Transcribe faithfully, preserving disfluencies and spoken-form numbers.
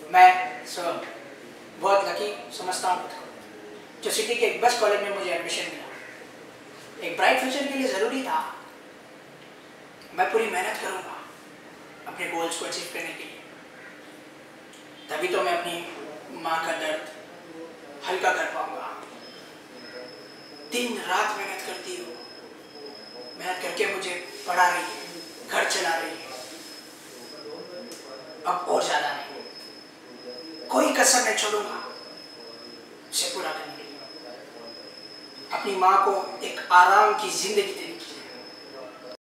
मैं सो बहुत लकी समझता हूँ खुद को जो सिटी के एक बेस्ट कॉलेज में मुझे एडमिशन मिला। एक ब्राइट फ्यूचर के लिए ज़रूरी था मैं पूरी मेहनत करूँगा अपने गोल्स को अचीव करने के लिए, तभी तो मैं अपनी माँ का दर्द हल्का कर पाऊँगा। दिन रात मेहनत करती हो, मेहनत करके मुझे पढ़ा रही है, घर चला रही है, अब और ज़्यादा नहीं, कोई कसर नहीं छोड़ूंगा उसे पूरा करने के लिए। अपनी माँ को एक आराम की जिंदगी